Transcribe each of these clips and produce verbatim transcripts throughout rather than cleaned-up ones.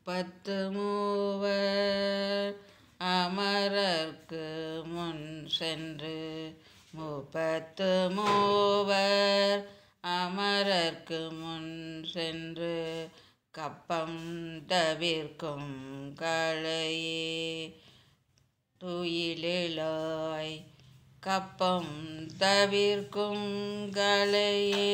முப்பத்து மூவர் அமரர்க்கு முன் சென்று முப்பத்து மூவர் அமரர்க்கு முன் சென்று கப்பம் தவிர்க்கும் களையே துயிலெழாய் கப்பம் தவிர்க்கும் களையே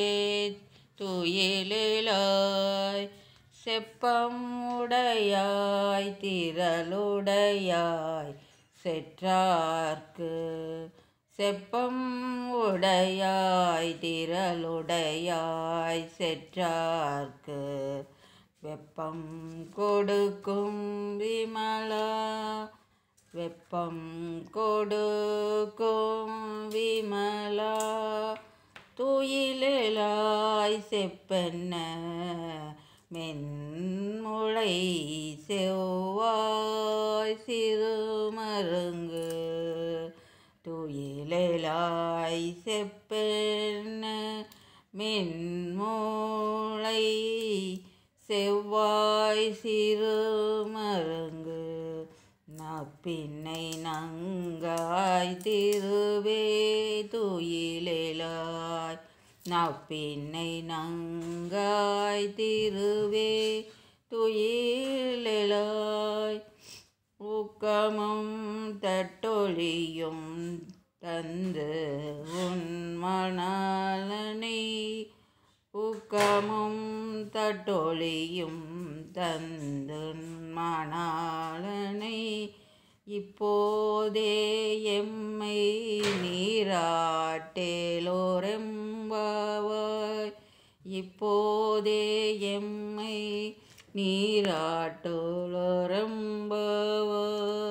துயிலெழாய் செப்பம் உடையாய் திரளுடையாய் செற்றார்க்கு செப்பம் உடையாய் திரளுடையாய் செற்றார்க்கு வெப்பம் கொடுக்கும் விமலா வெப்பம் கொடுக்கும் விமலா துயிலெழாய் செப்பென்ன மென்முளை செவ்வாய் சிறுமருங்கு துயிலெழாய் செப்பென்ன மென்முளை செவ்வாய் சிறுமருங்கு நப்பின்னை நங்காய் திருவே துயிலெழாய் நப்பின்னை நங்காய் திருவே துயிலெழாய் ஊக்கமும் தட்டொழியும் தந்து உன் மணாளனை ஊக்கமும் தட்டொழியும் தந்து மணாளனை இப்போதே எம்மை நீராட்டேலோரெம்பாவாய் இப்போதே எம்மை நீராட்டோலோரெம்பாவாய்.